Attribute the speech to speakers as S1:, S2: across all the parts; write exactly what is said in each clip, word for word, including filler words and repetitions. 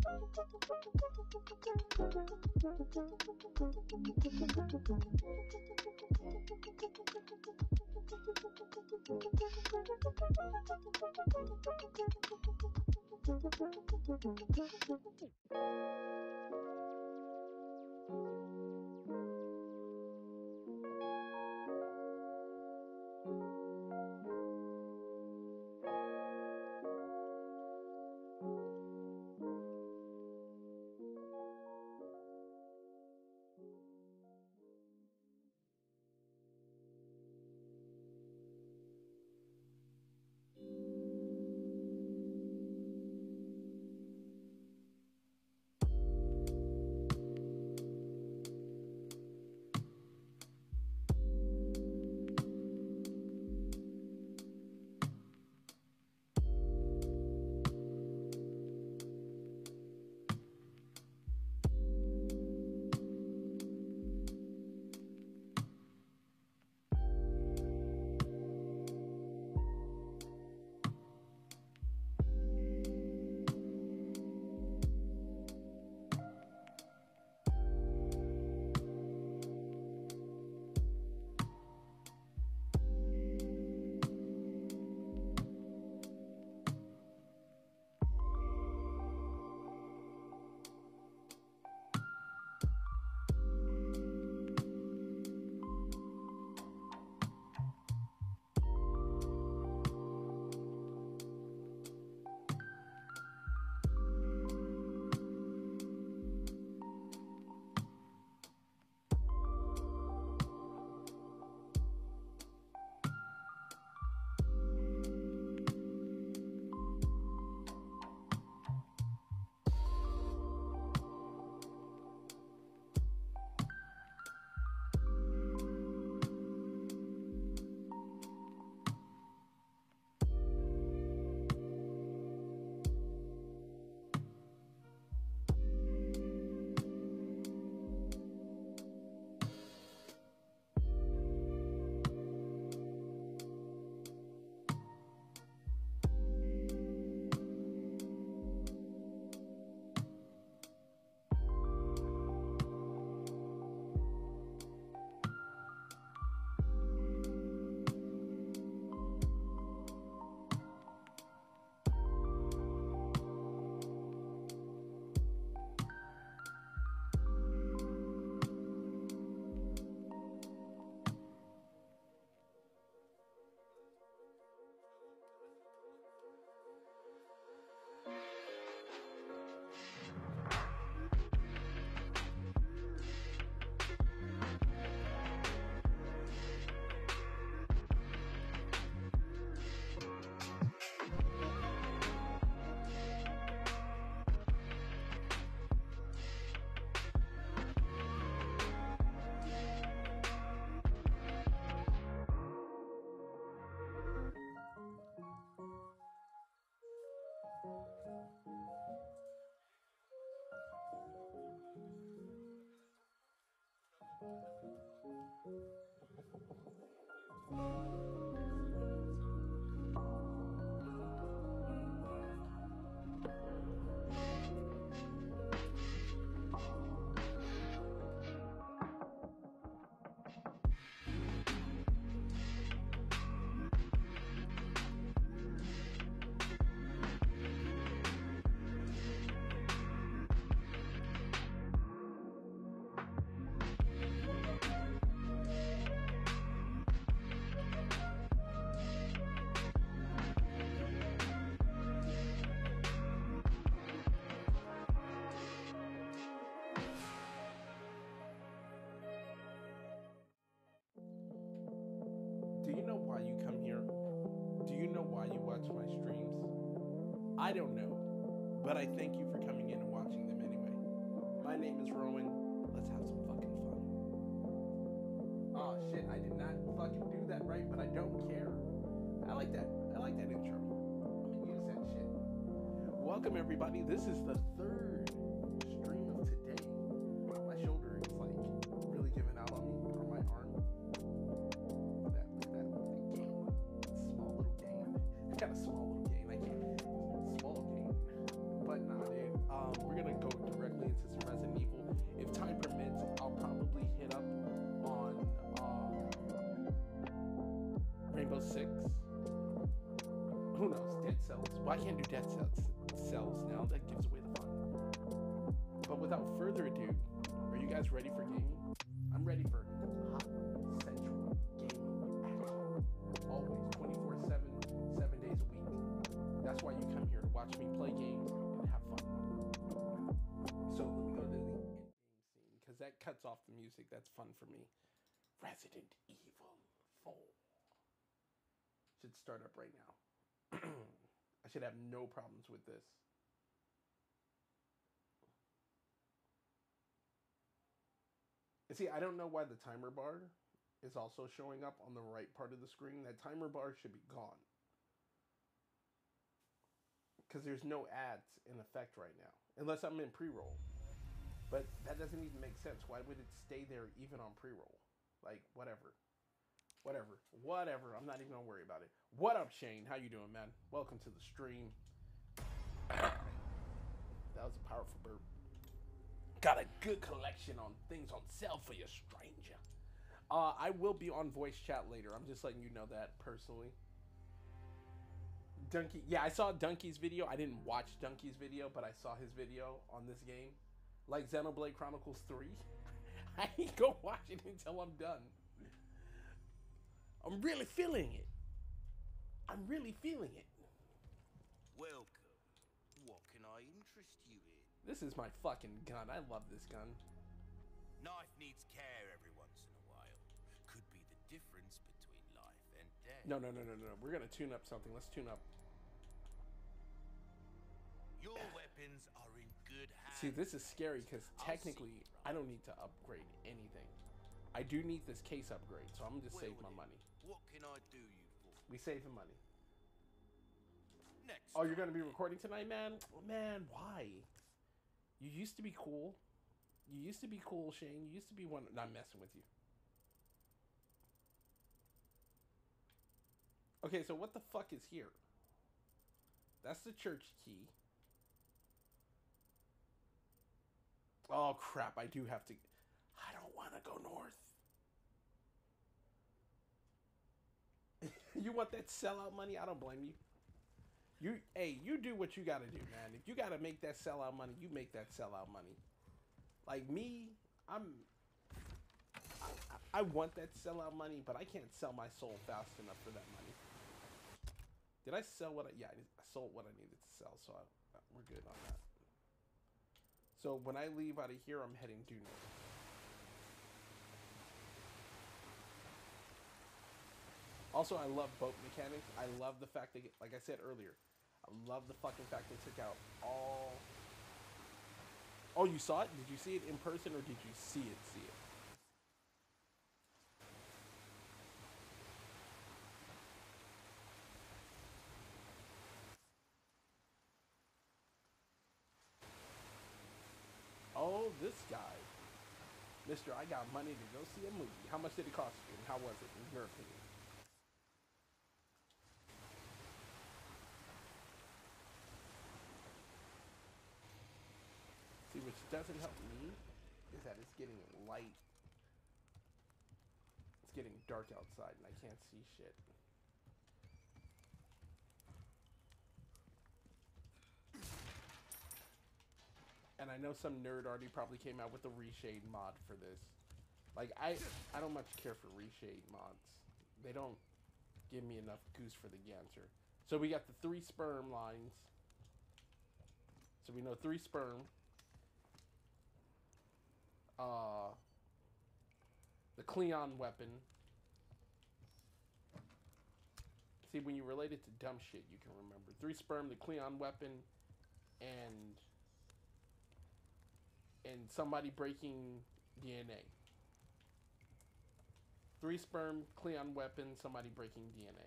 S1: Do you know why you come here? Do you know why you watch my streams? I don't know, but I thank you for coming in and watching them anyway. My name is Rowan. Let's have some fucking fun. Oh shit, I did not fucking do that right, but I don't care. I like that. I like that intro. I'm gonna use that shit. Welcome everybody. This is the third stream of today. My shoulder is like really giving out on me, or my arm. Look at that, look at that, look at that gain. Small little gain. I got a small little gain. I can't. Small gain. But nah, dude. Um, we're gonna Rainbow Six. Who knows? Dead Cells. Well, I can't do Dead Cells cells now. That gives away the fun. But without further ado, are you guys ready for gaming? I'm ready for hot, sensual gaming action. Always, twenty-four seven, seven days a week. That's why you come here to watch me play games and have fun. So let me go to the in-game scene, because that cuts off the music. That's fun for me. Resident Evil four. Should start up right now. I should have no problems with this. And see, I don't know why the timer bar is also showing up on the right part of the screen. That timer bar should be gone. Because there's no ads in effect right now. Unless I'm in pre-roll. But that doesn't even make sense. Why would it stay there even on pre-roll? Like, whatever. Whatever. Whatever. I'm not even going to worry about it. What up, Shane? How you doing, man? Welcome to the stream. That was a powerful burp. Got a good collection on things on sale for you, stranger. Uh, I will be on voice chat later. I'm just letting you know that personally. Donkey. Yeah, I saw Donkey's video. I didn't watch Donkey's video, but I saw his video on this game. Like Xenoblade Chronicles three. I ain't gonna watch it until I'm done. I'm really feeling it. I'm really feeling it.
S2: Welcome. What can I interest you in?
S1: This is my fucking gun. I love this gun.
S2: Knife needs care every once in a while. Could be the difference between life and death.
S1: No, no, no, no, no. We're gonna tune up something. Let's tune up.
S2: Your weapons are in good hands.
S1: See, this is scary because technically I don't need to upgrade anything. I do need this case upgrade, so I'm gonna just save my money.
S2: What can I do you for?
S1: We saving money.
S2: Next.
S1: Oh, you're gonna be recording tonight, man? Oh, man, why? You used to be cool. You used to be cool, Shane. You used to be one. No, I'm messing with you. Okay, so what the fuck is here? That's the church key. Oh, crap. I do have to... I don't want to go north. You want that sellout money? I don't blame you. You, hey, you do what you got to do, man. If you got to make that sellout money, you make that sellout money. Like me, I'm... I, I, I want that sellout money, but I can't sell my soul fast enough for that money. Did I sell what I... Yeah, I sold what I needed to sell, so I, we're good on that. So when I leave out of here, I'm heading due north. Also, I love boat mechanics. I love the fact that, like I said earlier, I love the fucking fact they took out all... Oh, you saw it? Did you see it in person, or did you see it see it? Oh, this guy. Mister, I got money to go see a movie. How much did it cost you, and how was it, in your opinion? See, which doesn't help me is that it's getting light. It's getting dark outside, and I can't see shit. And I know some nerd already probably came out with a reshade mod for this. Like, I, I don't much care for reshade mods. They don't give me enough goose for the ganser. So we got the three sperm lines. So we know three sperm. Uh, the Cleon weapon. See, when you relate it to dumb shit, you can remember. Three sperm, the Cleon weapon, and... and somebody breaking D N A. Three sperm, Cleon weapon, somebody breaking D N A.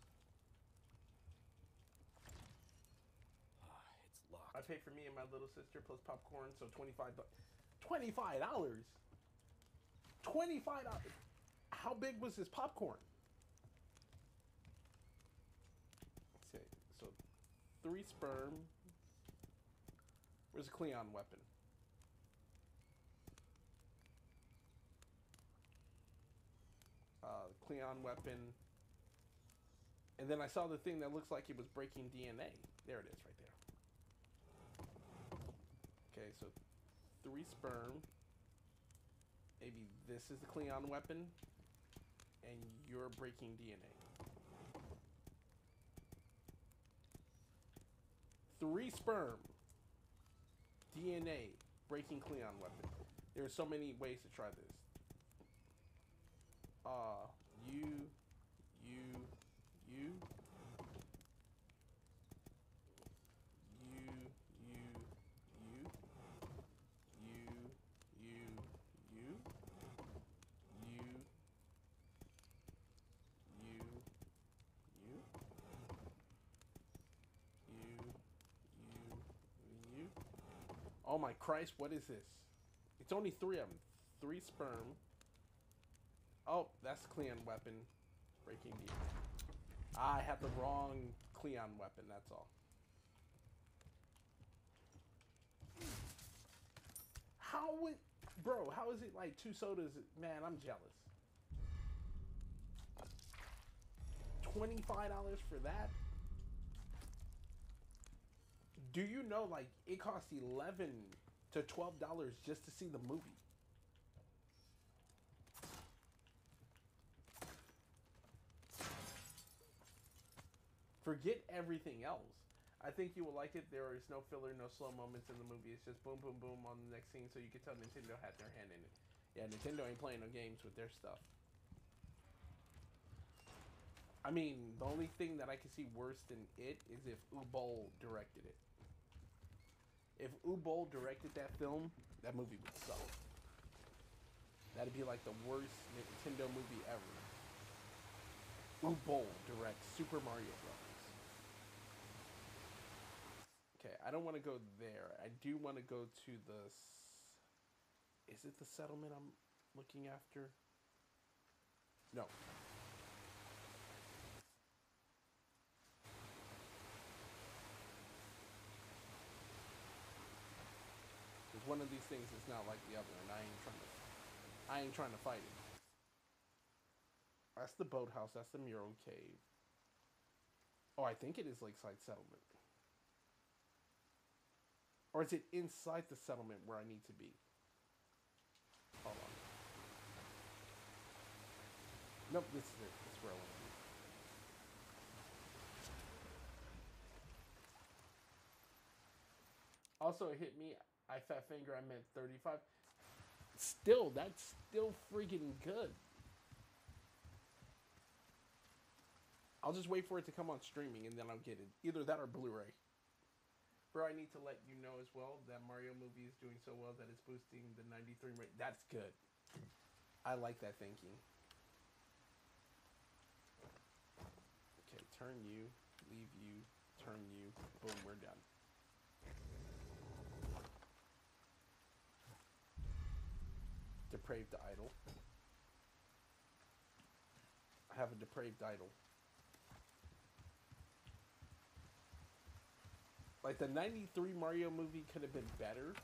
S2: It's locked.
S1: I paid for me and my little sister plus popcorn, so twenty-five dollars. twenty-five dollars? twenty-five dollars? How big was this popcorn? Let's see. So, three sperm. Where's the Cleon weapon? Uh, Cleon weapon. And then I saw the thing that looks like it was breaking D N A. There it is right there. Okay, so three sperm. Maybe this is the Cleon weapon. And you're breaking D N A. Three sperm. D N A. Breaking Cleon weapon. There are so many ways to try this. Uh, you, you, you. You, you, you. You, you, you. You. You. You. You. You. You. Oh my Christ, what is this? It's only three of them. Three sperm. Oh, that's Cleon weapon. Breaking D N A. I had the wrong Cleon weapon, that's all. How would... Bro, how is it like two sodas? Man, I'm jealous. twenty-five dollars for that? Do you know, like, it costs eleven to twelve dollars just to see the movie? Forget everything else. I think you will like it. There is no filler, no slow moments in the movie. It's just boom, boom, boom on the next scene, so you can tell Nintendo had their hand in it. Yeah, Nintendo ain't playing no games with their stuff. I mean, the only thing that I can see worse than it is if Ubol directed it. If Ubol directed that film, that movie would suck. That'd be like the worst Nintendo movie ever. Ubol directs Super Mario Bros. Okay, I don't want to go there. I do want to go to the... Is it the settlement I'm looking after? No. Because one of these things is not like the other, and I ain't trying to... I ain't trying to fight it. That's the boathouse. That's the mural cave. Oh, I think it is Lakeside Settlement. Or is it inside the settlement where I need to be? Hold on. Nope, this is it. This is where I want to be. Also, it hit me. I fat finger. I meant thirty-five. Still, that's still freaking good. I'll just wait for it to come on streaming and then I'll get it. Either that or Blu-ray. Bro, I need to let you know as well that Mario movie is doing so well that it's boosting the ninety-three rate. That's good. I like that thinking. Okay, turn you, leave you, turn you. Boom, we're done. Depraved idol. I have a depraved idol. Like, the ninety-three Mario movie could have been better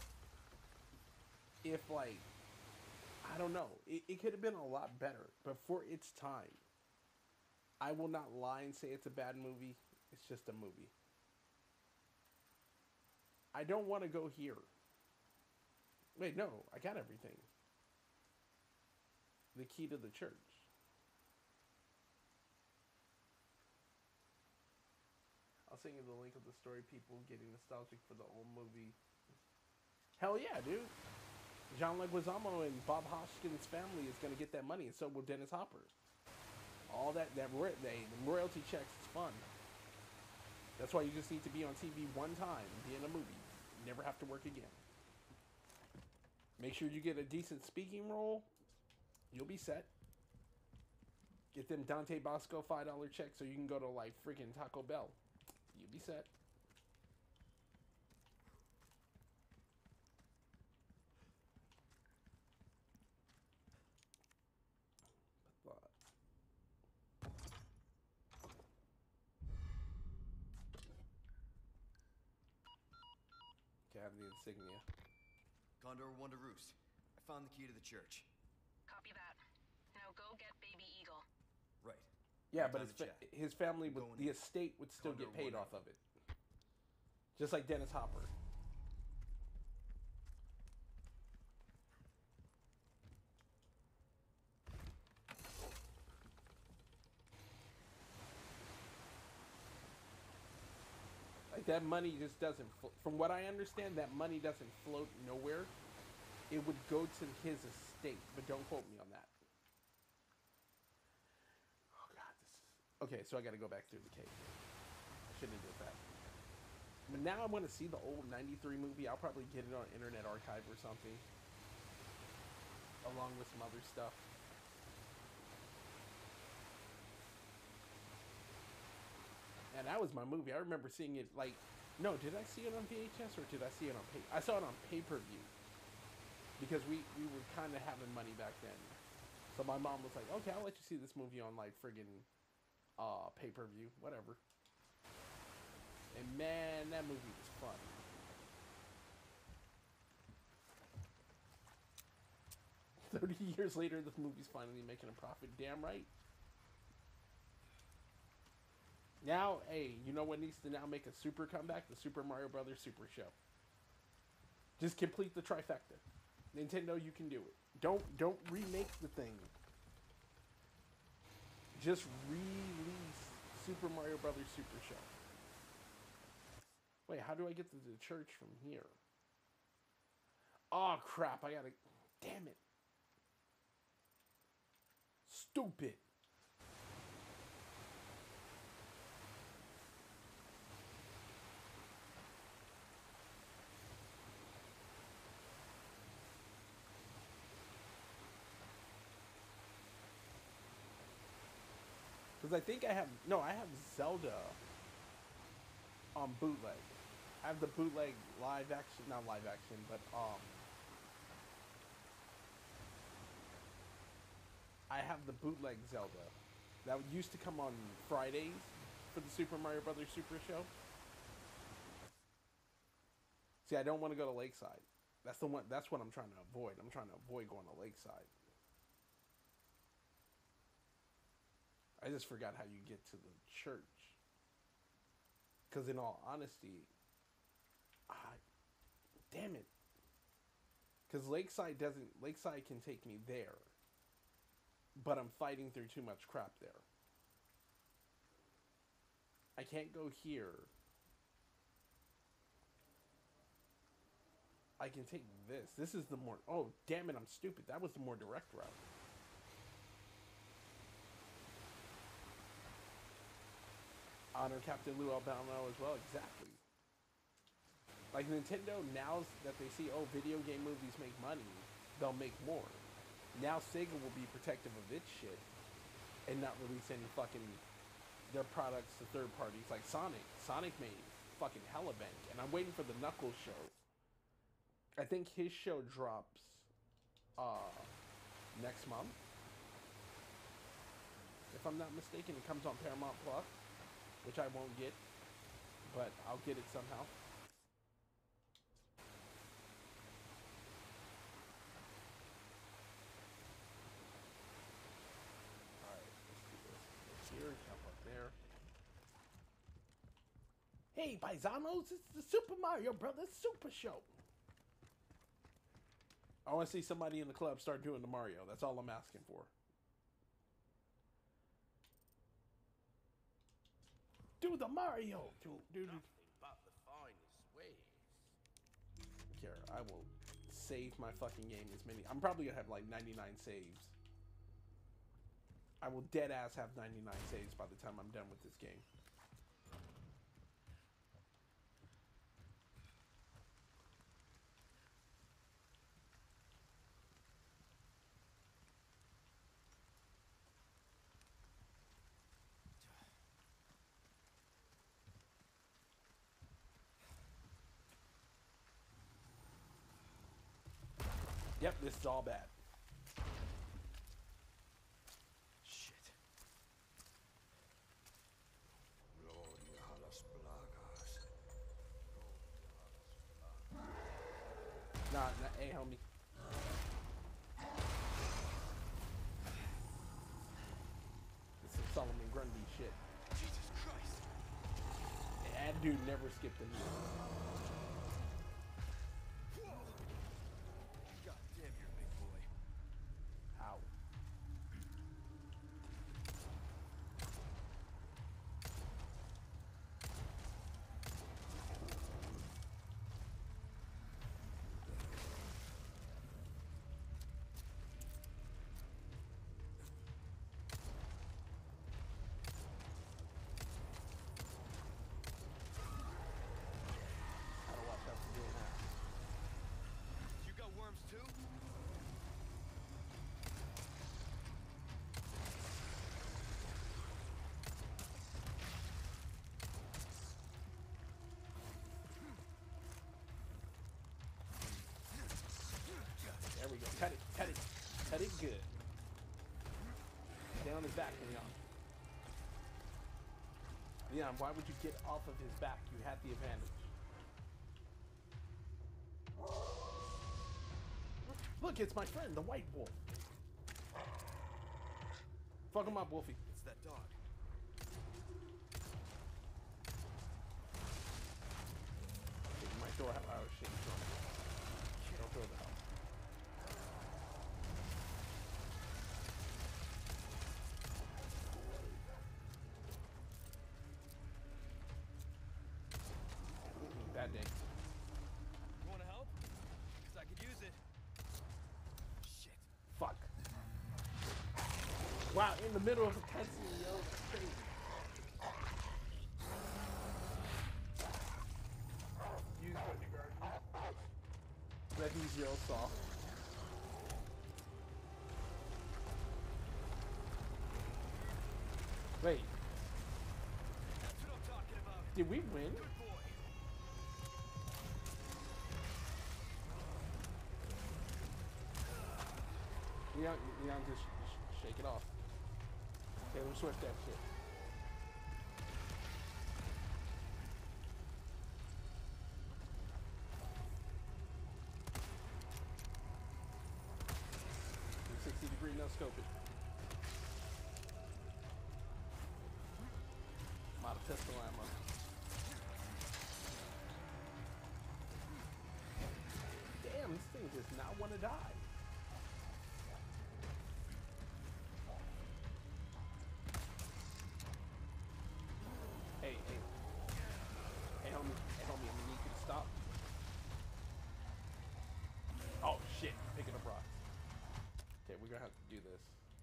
S1: if, like, I don't know. It, it could have been a lot better. But for its time, I will not lie and say it's a bad movie. It's just a movie. I don't want to go here. Wait, no. I got everything. The key to the church. I'll send you the link of the story. People getting nostalgic for the old movie. Hell yeah, dude. John Leguizamo and Bob Hoskins' family is going to get that money, and so will Dennis Hopper. All that, that they, the royalty checks is fun. That's why you just need to be on T V one time and be in a movie. You never have to work again. Make sure you get a decent speaking role. You'll be set. Get them Dante Bosco five dollar checks so you can go to, like, freaking Taco Bell. You'll be set. Okay, I have the insignia.
S3: Condor one to roost. I found the key to the church.
S4: Copy that. Now go get Baby Eagle.
S3: Right.
S1: Yeah,
S3: Time
S1: but his
S3: to
S1: fa-
S3: chat.
S1: his family
S3: I'm
S1: would,
S3: going
S1: the
S3: in.
S1: estate would still
S3: Condor
S1: get paid
S3: one
S1: off
S3: up.
S1: of it, just like Dennis Hopper. Like that money just doesn't. Flo- From what I understand, that money doesn't float nowhere. It would go to his estate, but don't quote me on that. Oh God, this is okay. So I got to go back through the cave. I shouldn't have did that. But now I want to see the old ninety-three movie. I'll probably get it on Internet Archive or something, along with some other stuff. And that was my movie. I remember seeing it like, no, did I see it on V H S or did I see it on pay? I saw it on pay-per-view because we, we were kind of having money back then. So my mom was like, okay, I'll let you see this movie on like friggin' uh, pay-per-view, whatever. And man, that movie was fun. thirty years later, this movie's finally making a profit. Damn right. Now, hey, you know what needs to now make a super comeback? The Super Mario Brothers Super Show. Just complete the trifecta. Nintendo, you can do it. Don't don't remake the thing. Just release Super Mario Brothers Super Show. Wait, how do I get to the church from here? Oh crap! I gotta. Damn it. Stupid. Because I think I have, no, I have Zelda on bootleg. I have the bootleg live action, not live action, but um, I have the bootleg Zelda that used to come on Fridays for the Super Mario Brothers Super Show. See, I don't want to go to Lakeside. That's the one. That's what I'm trying to avoid. I'm trying to avoid going to Lakeside. I just forgot how you get to the church. Because in all honesty, I, damn it. Because Lakeside doesn't, Lakeside can take me there. But I'm fighting through too much crap there. I can't go here. I can take this. This is the more, oh, damn it, I'm stupid. That was the more direct route. Honor Captain Lou Albano as well, exactly. Like Nintendo, now that they see, oh, video game movies make money, they'll make more. Now Sega will be protective of its shit and not release any fucking their products to third parties like Sonic. Sonic made fucking hella bank, and I'm waiting for the Knuckles show. I think his show drops uh, next month, if I'm not mistaken. It comes on Paramount Plus, which I won't get, but I'll get it somehow. Alright, let's do this. Let's here, jump up there. Hey, paisanos, it's the Super Mario Brothers Super Show. I want to see somebody in the club start doing the Mario. That's all I'm asking for. Do the Mario! Do, do, do.
S2: Nothing but the finest ways.
S1: Here, I will save my fucking game as many. I'm probably gonna have like ninety-nine saves. I will dead ass have ninety-nine saves by the time I'm done with this game. Yep, this is all bad.
S3: Shit.
S1: Nah, nah, hey, homie. This is Solomon Grundy. Dude, never skip the meal.
S3: God damn, you're a big boy.
S1: Ow. Gotta watch out for doing that.
S3: You got worms too?
S1: There we go. Cut it, cut it, cut it good. Stay on his back, Leon. Leon, why would you get off of his back? You had the advantage. Look, it's my friend, the white wolf. Fuck him up, Wolfie.
S3: It's that dog.
S1: Okay, you might throw out our shit. Don't throw the hell. Bad day.
S3: You wanna help? Cause I could use it. Shit.
S1: Fuck. Wow, in the middle of a cutscene, yo. That's crazy. Use what the guard. Let me zero saw. Wait,
S3: That's what I'm talking about.
S1: did we win?
S3: Good boy.
S1: Leon, Leon just sh- shake it off. Okay, let me switch that shit. sixty degree no scope it. I'm out of pistol ammo. Damn, this thing does not want to die. Hey, hey. Hey, homie. Hey, homie, I'm gonna need you to stop. Oh, shit. Picking up rocks. Okay, we're gonna have to do this.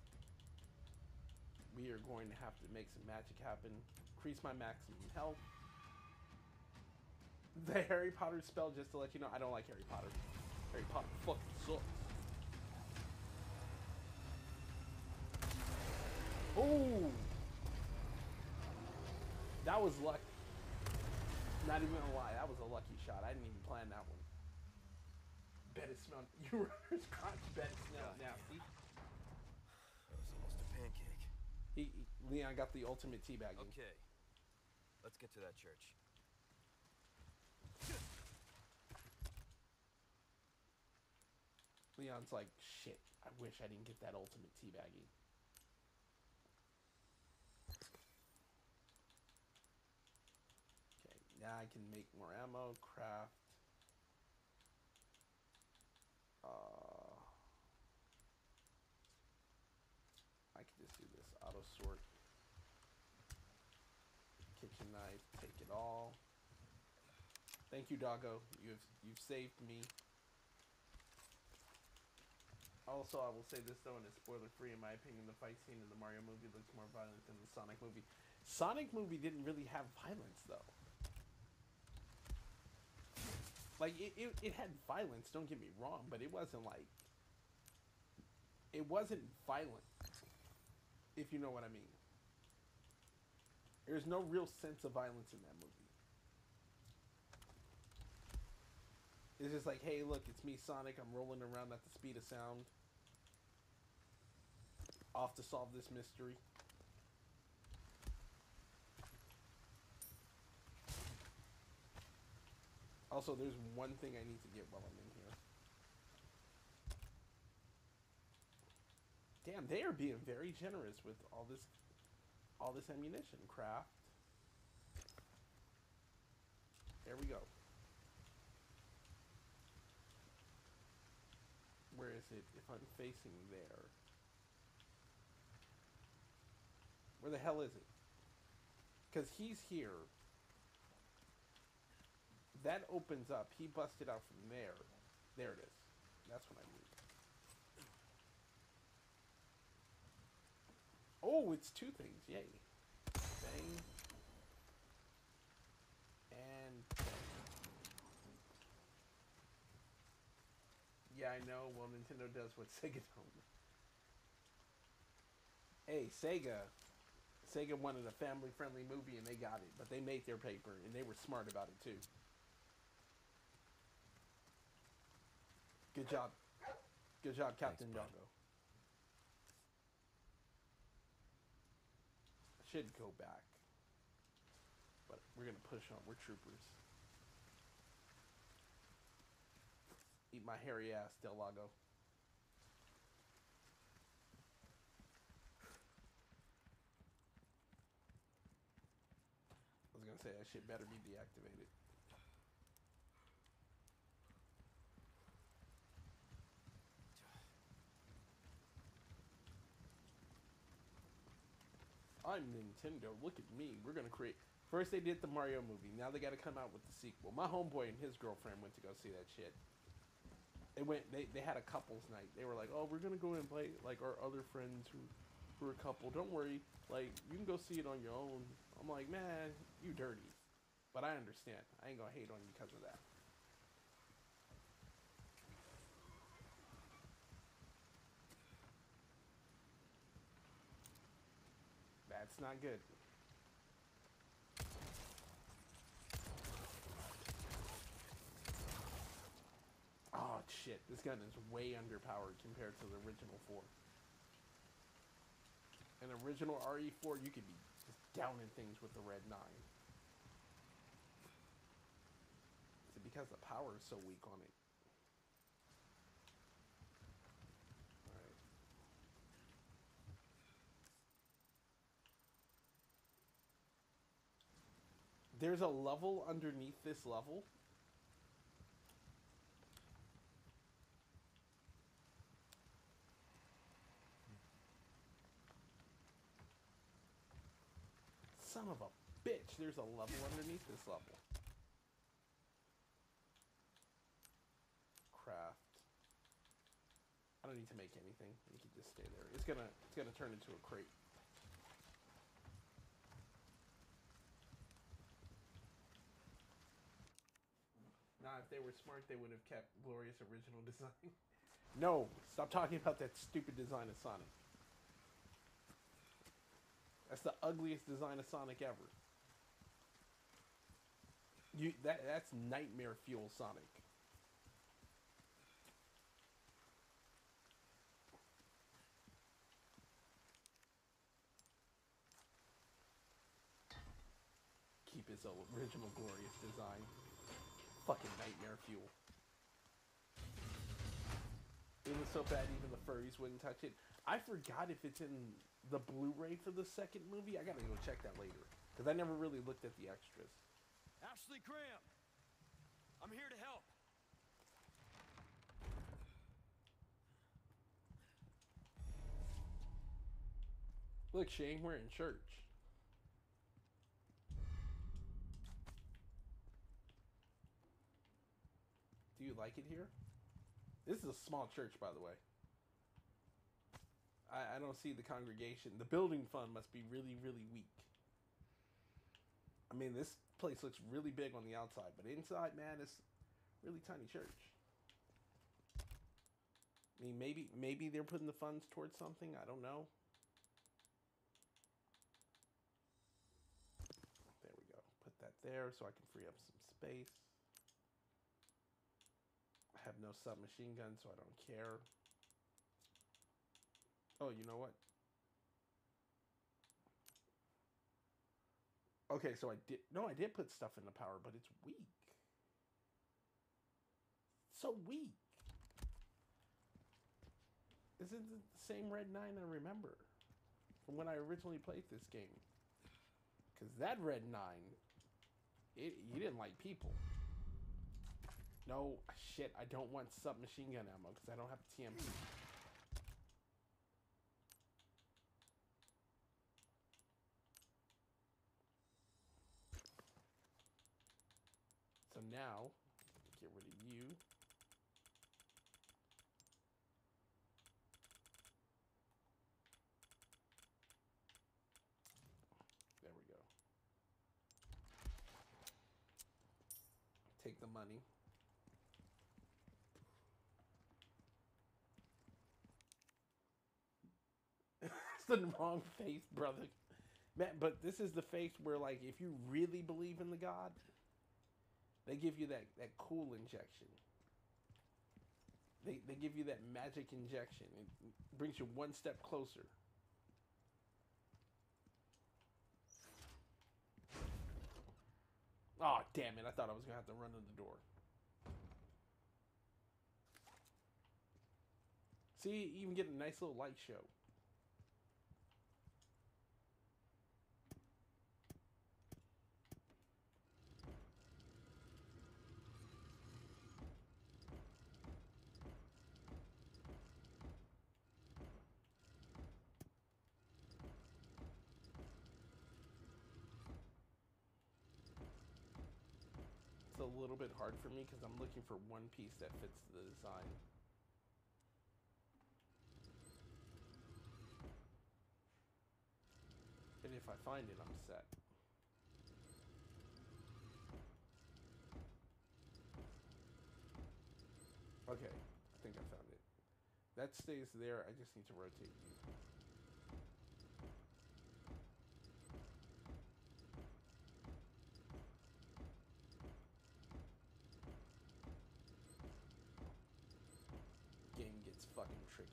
S1: We are going to have to make some magic happen. Increase my maximum health. The Harry Potter spell, just to let you know, I don't like Harry Potter. Harry Potter fucking sucks. Ooh! That was lucky. Not even gonna lie, that was a lucky shot. I didn't even plan that one. Bet it smelled. You were crotch. Bet it smelled nasty.
S3: That was almost a pancake.
S1: He, he Leon got the ultimate teabagging.
S3: Okay. Let's get to that church.
S1: Leon's like, shit. I wish I didn't get that ultimate teabagging. Okay, now I can make more ammo, craft. Uh, I can just do this auto sort. Kitchen knife, take it all. Thank you, Doggo. You've you've saved me. Also, I will say this though, and it's spoiler free in my opinion, the fight scene in the Mario movie looks more violent than the Sonic movie. Sonic movie didn't really have violence though. Like, it, it, it had violence, don't get me wrong, but it wasn't like... It wasn't violent, if you know what I mean. There's no real sense of violence in that movie. It's just like, hey, look, it's me, Sonic. I'm rolling around at the speed of sound. Off to solve this mystery. Also, there's one thing I need to get while I'm in here. Damn, they are being very generous with all this, all this ammunition. Craft. There we go. Where is it? If I'm facing there. Where the hell is it? Because he's here. That opens up. He busted out from there. There it is. That's what I need. Oh, it's two things. Yay. Bang. And bang. Yeah, I know. Well, Nintendo does what Sega don't. Hey, Sega. Sega wanted a family-friendly movie, and they got it. But they made their paper, and they were smart about it, too. Good job. Good job, Captain
S2: Thanks,
S1: Doggo. I should go back. But we're going to push on. We're troopers. Eat my hairy ass, Del Lago. I was going to say that shit better be deactivated. I'm Nintendo. Look at me. We're going to create... First they did the Mario movie. Now they got to come out with the sequel. My homeboy and his girlfriend went to go see that shit. They went. They, they had a couples night. They were like, "Oh, we're gonna go and play like our other friends who, who are a couple. Don't worry. Like you can go see it on your own." I'm like, "Man, you dirty," but I understand. I ain't gonna hate on you because of that. That's not good. Oh shit, this gun is way underpowered compared to the original four. An original R E four, you could be just downing things with the Red nine. Is it because the power is so weak on it? Alright. There's a level underneath this level. Son of a bitch, there's a level underneath this level. Craft. I don't need to make anything. You can just stay there. It's gonna it's gonna turn into a crate. Nah, if they were smart, they would have kept Glorious original design. No, stop talking about that stupid design of Sonic. That's the ugliest design of Sonic ever. You that that's nightmare fuel Sonic. Keep his original glorious design. Fucking nightmare fuel. It was so bad even the furries wouldn't touch it. I forgot if it's in the Blu-ray for the second movie. I gotta go check that later. Because I never really looked at the extras.
S3: Ashley Graham, I'm here to help.
S1: Look, Shane, we're in church. Do you like it here? This is a small church, by the way. I, I don't see the congregation. The building fund must be really, really weak. I mean, this place looks really big on the outside, but inside, man, it's really tiny church. I mean, maybe maybe they're putting the funds towards something. I don't know. There we go. Put that there so I can free up some space. I have no submachine gun, so I don't care. Oh, you know what? Okay, so I did... No, I did put stuff in the power, but it's weak. It's so weak. This isn't the same Red nine I remember from when I originally played this game. Because that Red nine It, you didn't like people. No, shit, I don't want submachine gun ammo because I don't have T M P. So now, get rid of you. There we go. Take the money. It's the wrong face, brother. Man, but this is the face where, like, if you really believe in the God, they give you that, that cool injection. They, they give you that magic injection. It brings you one step closer. Oh, damn it. I thought I was going to have to run to the door. See, you even get a nice little light show. It's a little bit hard for me because I'm looking for one piece that fits the design. And if I find it, I'm set. Okay, I think I found it. That stays there, I just need to rotate you. Game gets fucking tricky.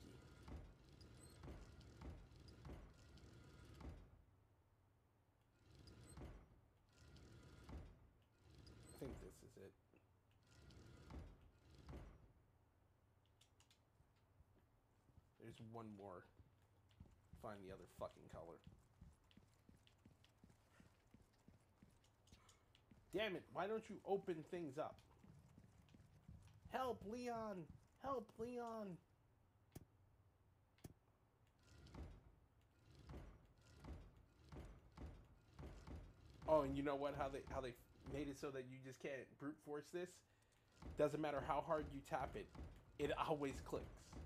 S1: I think this is it. There's one more. Find the other fucking color. Damn it, why don't you open things up? Help, Leon! Help, Leon! Oh, and you know what? How they how they made it so that you just can't brute force this? Doesn't matter how hard you tap it, it always clicks.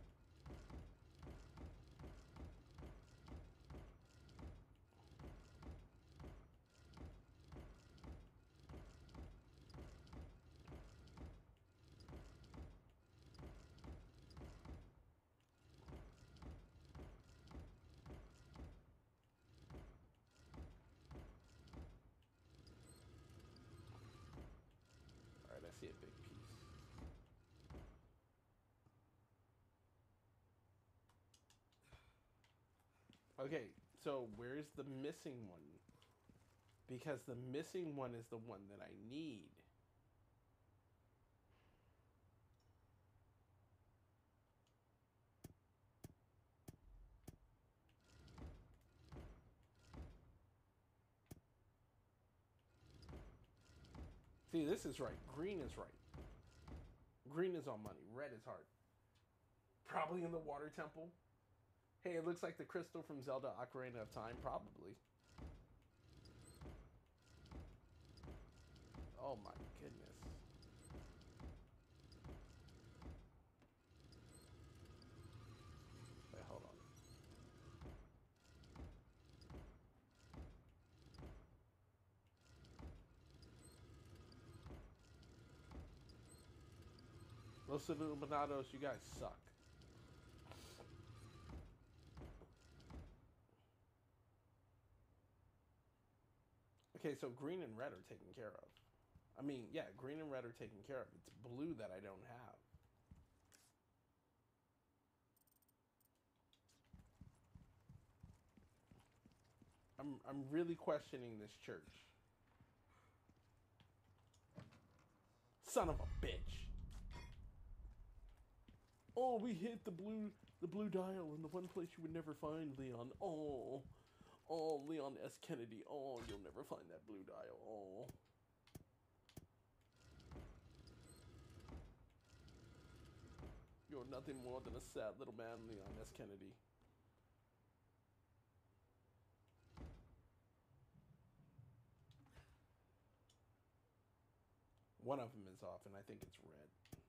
S1: Alright, I see a big piece. Okay, so where's the missing one? Because the missing one is the one that I need. See, this is right. Green is right. Green is on money. Red is hard. Probably in the water temple. Hey, it looks like the crystal from Zelda Ocarina of Time. Probably. Oh my goodness. Wait, hold on. Los Illuminados, you guys suck. Okay, so green and red are taken care of. I mean, yeah, green and red are taken care of. It's blue that I don't have. I'm I'm really questioning this church. Son of a bitch. Oh, we hit the blue the blue dial in the one place you would never find, Leon. Oh. Oh, Leon S. Kennedy. Oh, you'll never find that blue dial. Oh. You're nothing more than a sad little man, Leon S. Kennedy. One of them is off, and I think it's red.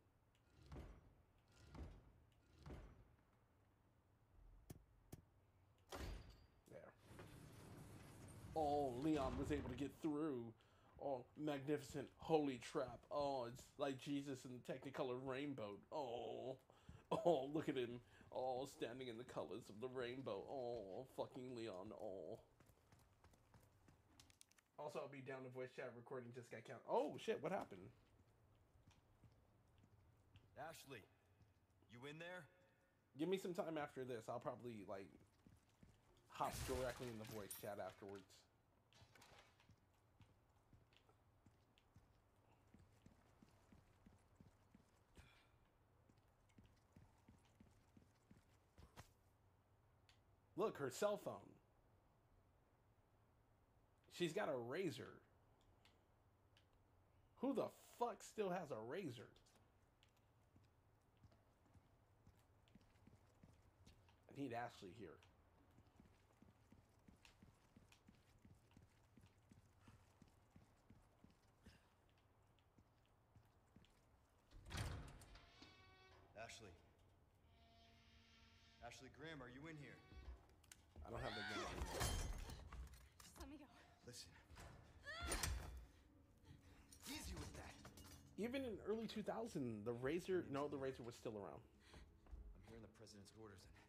S1: There. Oh, Leon was able to get through. Oh, magnificent holy trap. Oh, it's like Jesus in the Technicolor rainbow. Oh, oh, look at him. Oh, standing in the colors of the rainbow. Oh, fucking Leon. Oh. Also, I'll be down to voice chat recording just got count. Oh, shit, what happened?
S3: Ashley, you in there?
S1: Give me some time after this. I'll probably, like, hop directly in the voice chat afterwards. Look, her cell phone. She's got a razor. Who the fuck still has a razor? I need Ashley here.
S3: Ashley. Ashley Graham, are you in here?
S1: I don't have the gun anymore.
S4: Just let me go.
S3: Listen. Easy with that.
S1: Even in early two thousand, the razor, no, the razor was still around.
S3: I'm hearing the president's orders and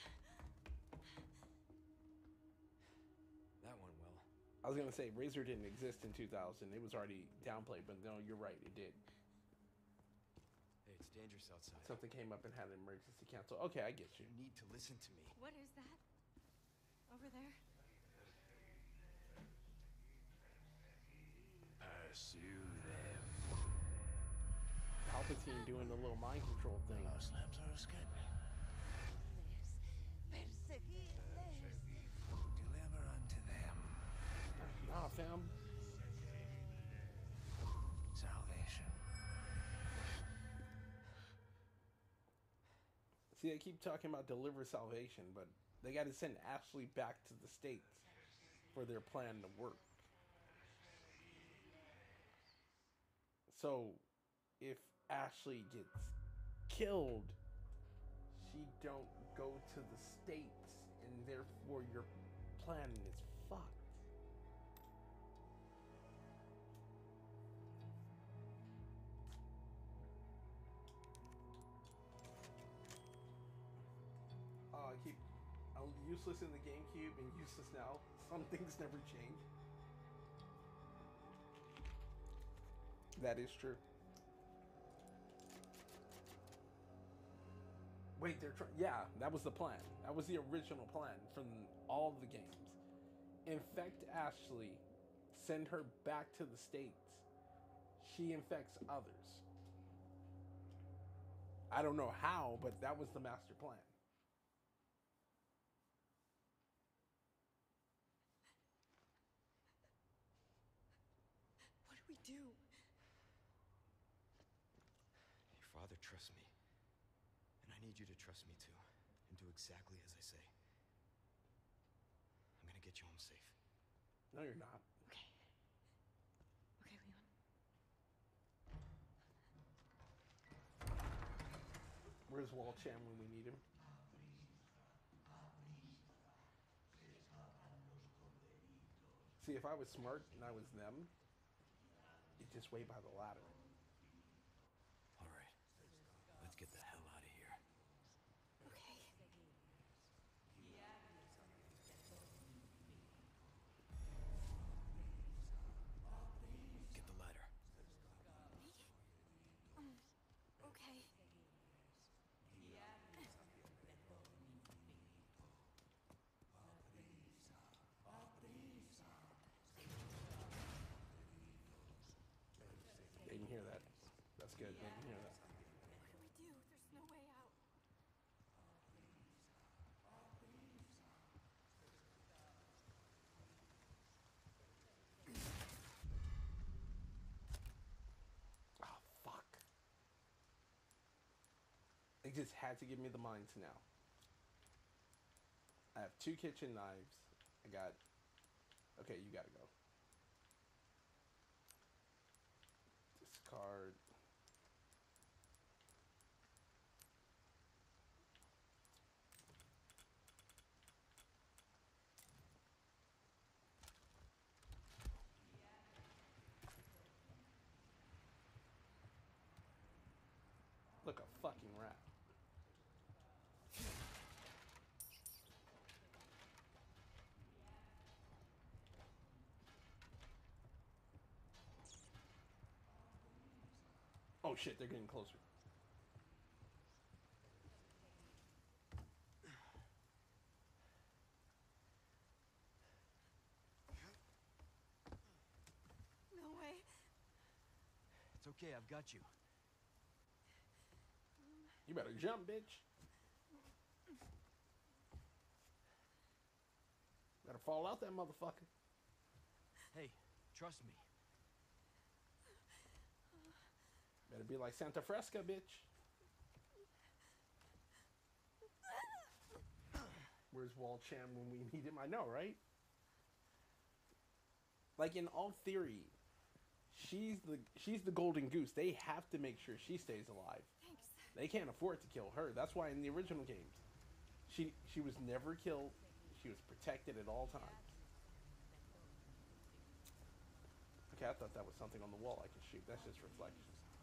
S3: that went well.
S1: I was gonna say razor didn't exist in two thousand. It was already downplayed, but no, you're right, it did.
S3: Hey, it's dangerous outside.
S1: Something came up and had an emergency cancel. Okay, I get you.
S3: You need to listen to me.
S4: What is that? Over there?
S2: Pursue them.
S1: Palpatine doing the little mind control thing.
S2: Lost lambs are escaping.
S4: Perseguirles.
S2: Deliver unto them
S1: Nah, fam.
S2: salvation.
S1: See, they keep talking about deliver salvation, but they got to send Ashley back to the States for their plan to work. So, if Ashley gets killed, she don't go to the States, and therefore your plan is fucked. Uh, I keep I'm useless in the GameCube and useless now. Some things never change. That is true. Wait, they're trying. Yeah, that was the plan. That was the original plan from all the games. Infect Ashley, send her back to the States. She infects others. I don't know how, but that was the master plan.
S4: What do we do?
S3: Your father trusts me. And I need you to trust me too. And do exactly as I say. I'm gonna get you home safe.
S1: No, you're not.
S4: Okay. Okay, Leon.
S1: Where's Wall Chan when we need him? See, if I was smart and I was them, you'd just wait by the ladder.
S3: All right. Let's get the hell out of here.
S4: Okay.
S3: Get the ladder.
S4: Um, okay.
S1: They can hear just had to give me the mines now. I have two kitchen knives. I got... Okay, you gotta go. Discard. Look, a fucking rat. Oh shit, they're getting closer.
S4: No way.
S3: It's okay, I've got you.
S1: You better jump, bitch. Better fall out that motherfucker.
S3: Hey, trust me.
S1: Better be like Santa Fresca, bitch. Where's Wall Chan when we need him? I know, right? Like, in all theory, she's the she's the golden goose. They have to make sure she stays alive.
S4: Thanks.
S1: They can't afford to kill her. That's why in the original games, she she was never killed. She was protected at all times. Okay, I thought that was something on the wall I could shoot. That's just reflection.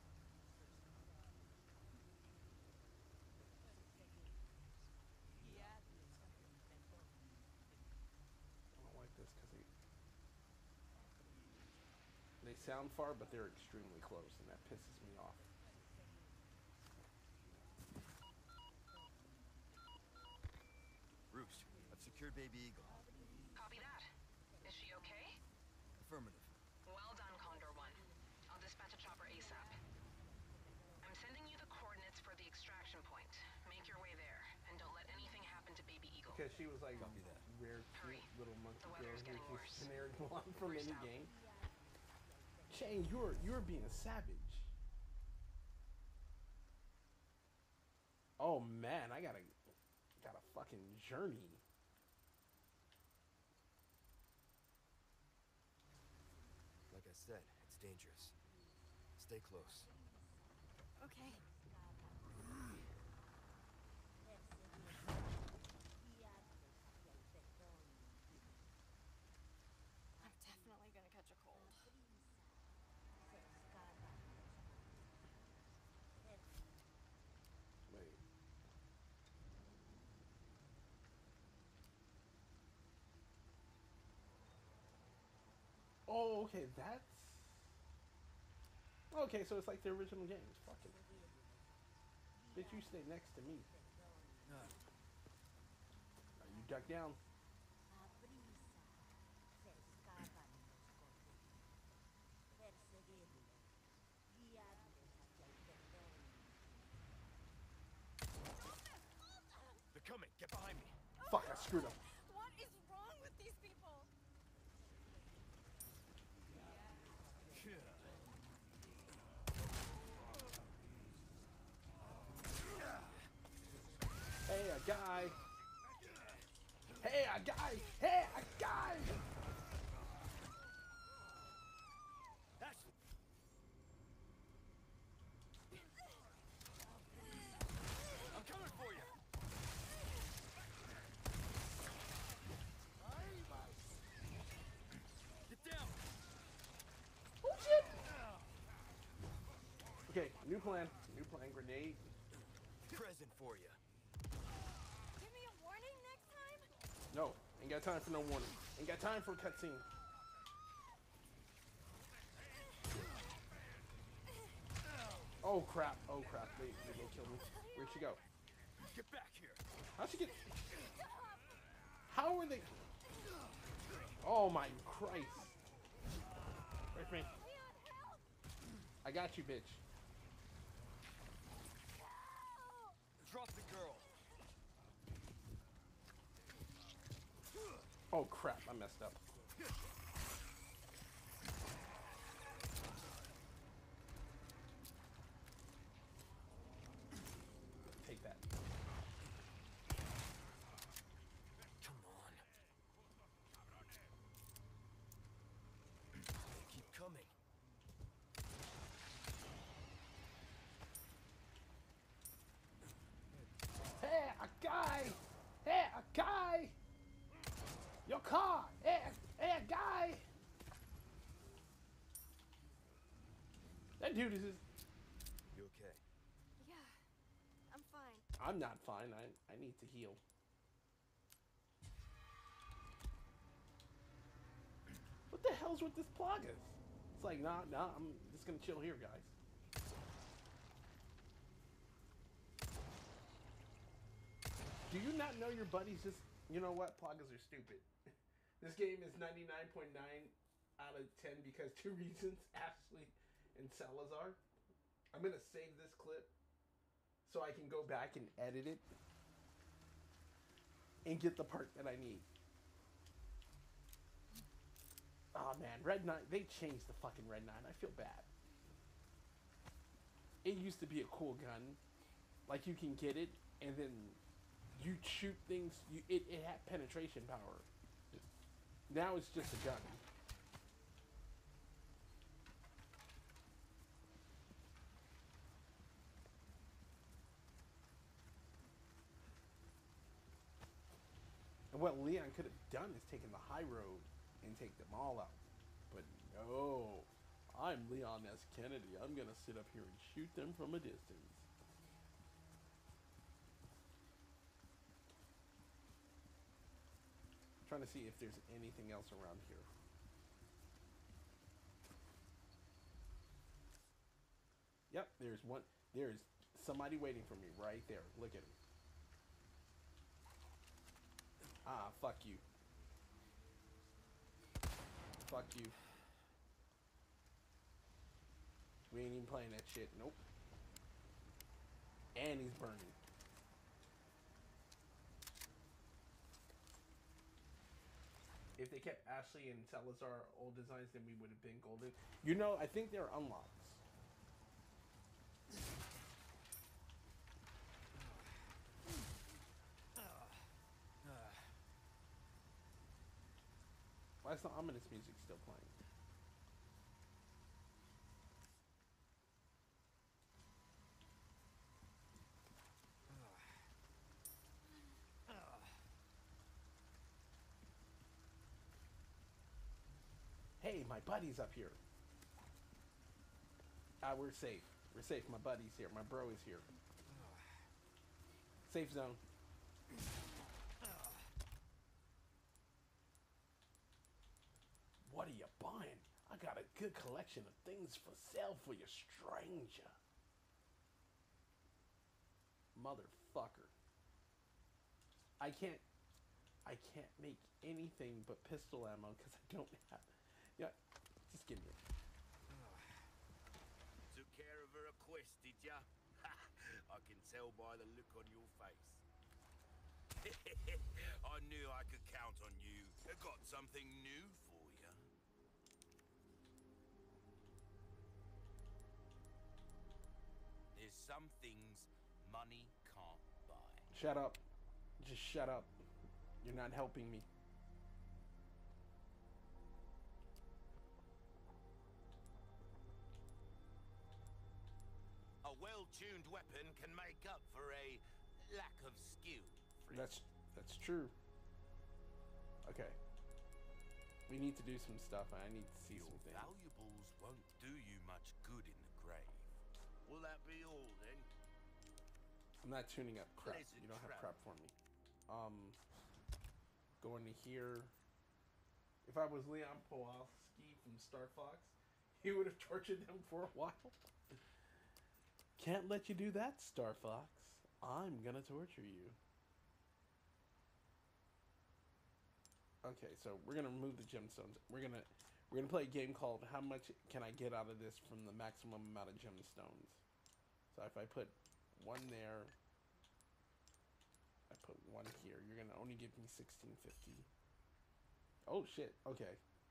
S1: I don't like this because they they sound far, but they're extremely close, and that pisses me off.
S3: Roost, I've secured Baby Eagle.
S5: Copy that. Is she okay?
S3: Affirmative.
S5: Well done, Condor One. I'll dispatch a chopper ASAP. I'm sending you the coordinates for the extraction point. Make your way there, and don't let anything happen to Baby Eagle.
S1: Because she was like
S3: Copy that.
S1: rare,
S5: Hurry.
S1: cute little monkey
S5: The
S1: girl
S5: weather's
S1: who
S5: getting
S1: was
S5: worse.
S1: snared one from
S5: Roost
S1: any
S5: out.
S1: game. Shane, you're you're being a savage. Oh man, I gotta got a fucking journey.
S3: Like I said, it's dangerous. Stay close.
S4: Okay. I'm definitely gonna catch a cold.
S1: Wait. Oh, okay, that's okay. So it's like the original games. Fucking bitch, you stay next to me.
S3: No.
S1: Now you duck down.
S3: They're coming. Get behind me.
S1: Fuck, I screwed up.
S4: What is wrong with these people?
S1: Hey, a guy. Hey, a guy. Hey, a guy.
S3: That's... I'm coming for you. Get down.
S1: Oh shit. Okay, new plan. New plan. Grenade.
S3: Present for you.
S4: Give me a warning next time?
S1: No, ain't got time for no warning. Ain't got time for a cutscene. Oh crap! Oh crap! They they go kill me. Where'd she go?
S3: Get back here.
S1: How'd she get? How are they? Oh my Christ! Wait for me.
S4: Leon, help!
S1: I got you, bitch.
S3: Drop the girl.
S1: Oh crap! I messed up. Take that. Your car! Hey, hey, guy! That dude is just...
S3: You okay?
S4: Yeah, I'm fine.
S1: I'm not fine. I, I need to heal. What the hell's with this Plagas? It's like, nah, nah, I'm just gonna chill here, guys. Do you not know your buddies just... You know what? Plagas are stupid. This game is ninety-nine point nine out of ten because two reasons. Ashley and Salazar. I'm gonna save this clip so I can go back and edit it and get the part that I need. Oh man, Red Nine, they changed the fucking Red Nine. I feel bad. It used to be a cool gun. Like you can get it and then you shoot things, you, it, it had penetration power. Now it's just a gun. And what Leon could have done is taken the high road and take them all out. But no, I'm Leon S. Kennedy. I'm gonna sit up here and shoot them from a distance. Trying to see if there's anything else around here. Yep, there's one. There's somebody waiting for me right there. Look at him. Ah, fuck you. Fuck you. We ain't even playing that shit. Nope. And he's burning. If they kept Ashley and Salazar old designs, then we would have been golden. You know, I think they're unlocks. Why is the ominous music still playing? Hey, my buddy's up here. Ah, we're safe. We're safe. My buddy's here. My bro is here. Safe zone. What are you buying? I got a good collection of things for sale for you, stranger. Motherfucker. I can't... I can't make anything but pistol ammo because I don't have... Yeah, just give me it.
S2: Took care of her request, did ya? I can tell by the look on your face. I knew I could count on you. I got something new for you. There's some things money can't buy.
S1: Shut up. Just shut up. You're not helping me.
S2: A well-tuned weapon can make up for a lack of skill. friend.
S1: That's that's true. Okay. We need to do some stuff. I need to see
S2: Your
S1: some things.
S2: valuables won't do you much good in the grave. Will that be all then?
S1: I'm not tuning up crap.
S2: Pleasant
S1: You don't have
S2: travel.
S1: crap for me. Um, going to here. If I was Leon Pawlowski from Star Fox, he would have tortured them for a while. Can't let you do that, Star Fox. I'm gonna torture you. Okay, so we're gonna remove the gemstones. We're gonna we're gonna play a game called How Much Can I Get Out of This from the Maximum Amount of Gemstones. So if I put one there, I put one here, you're gonna only give me sixteen fifty. Oh shit, okay.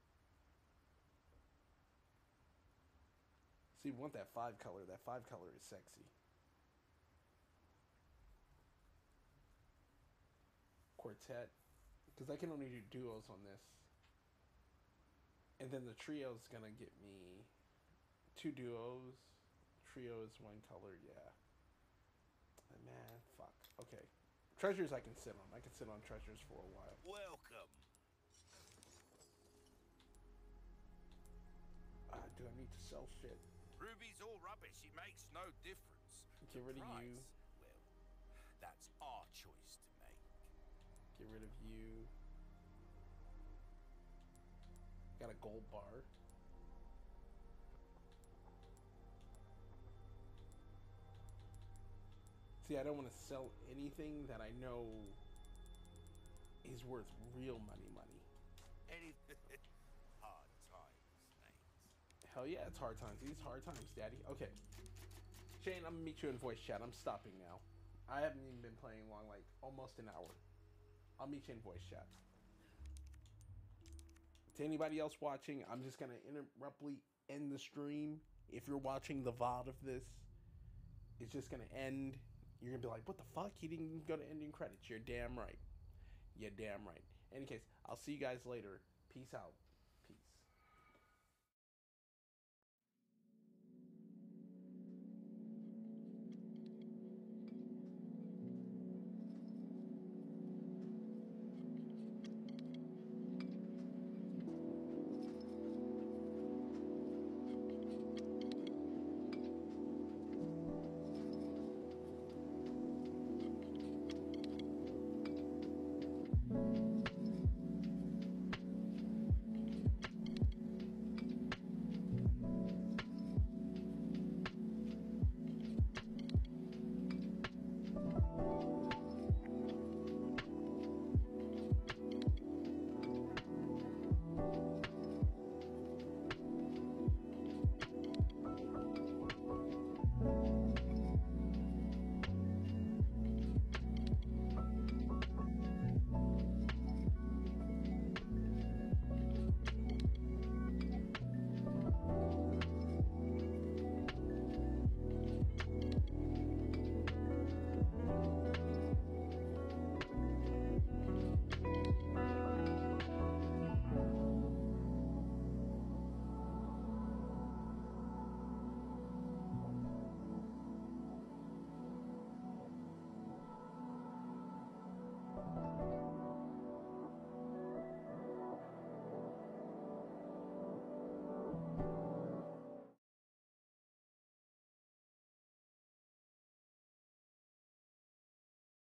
S1: See, we want that five color. That five color is sexy. Quartet. Because I can only do duos on this. And then the trio is going to get me two duos. Trio is one color, yeah. Man, fuck. Okay. Treasures I can sit on. I can sit on treasures for a while.
S2: Welcome.
S1: Do I need to sell shit?
S2: Ruby's all rubbish. It makes no difference.
S1: Get rid of you.
S2: Price, well, that's our choice to make.
S1: Get rid of you. Got a gold bar. See, I don't want to sell anything that I know is worth real money money.
S2: Anything. Hard times, mate.
S1: Hell yeah, it's hard times. These hard times, daddy. Okay. Shane, I'm gonna meet you in voice chat. I'm stopping now. I haven't even been playing long, like almost an hour. I'll meet you in voice chat. To anybody else watching, I'm just gonna interruptly end the stream. If you're watching the V O D of this, it's just gonna end. You're gonna be like, what the fuck? He didn't go to ending credits. You're damn right. You're damn right. In any case, I'll see you guys later. Peace out.